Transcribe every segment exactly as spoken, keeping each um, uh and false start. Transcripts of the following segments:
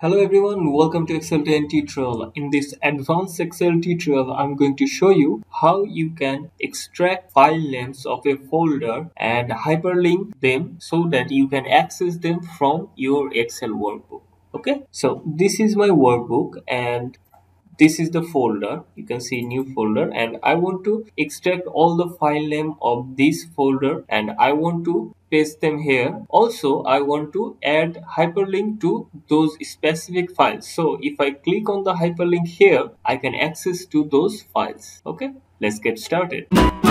Hello everyone, welcome to Excel ten tutorial. In this advanced Excel tutorial, I'm going to show you how you can extract file names of a folder and hyperlink them so that you can access them from your Excel workbook. Okay, so this is my workbook and this is the folder. You can see new folder, and I want to extract all the file name of this folder and I want to paste them here. Also, I want to add hyperlink to those specific files. So if I click on the hyperlink here, I can access to those files. Okay, let's get started.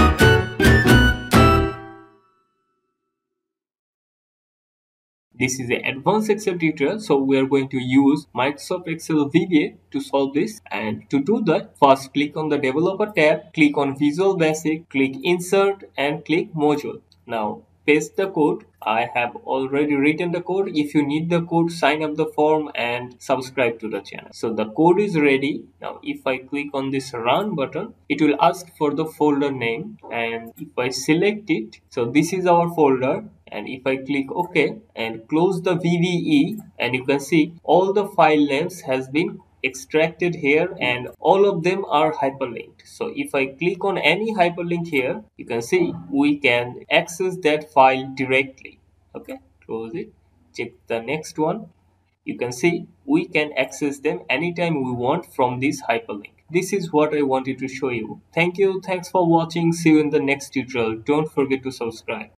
This is an advanced Excel tutorial, so we are going to use Microsoft Excel V B A to solve this. And to do that, first click on the Developer tab, click on Visual Basic, click Insert and click Module. Now paste the code. I have already written the code. If you need the code, sign up the form and subscribe to the channel. So the code is ready. Now if I click on this Run button, it will ask for the folder name, and if I select it, so this is our folder. And if I click OK and close the V V E, and you can see all the file names has been extracted here and all of them are hyperlinked. So if I click on any hyperlink here, you can see we can access that file directly. Okay, close it, check the next one. You can see we can access them anytime we want from this hyperlink. This is what I wanted to show you. Thank you. Thanks for watching. See you in the next tutorial. Don't forget to subscribe.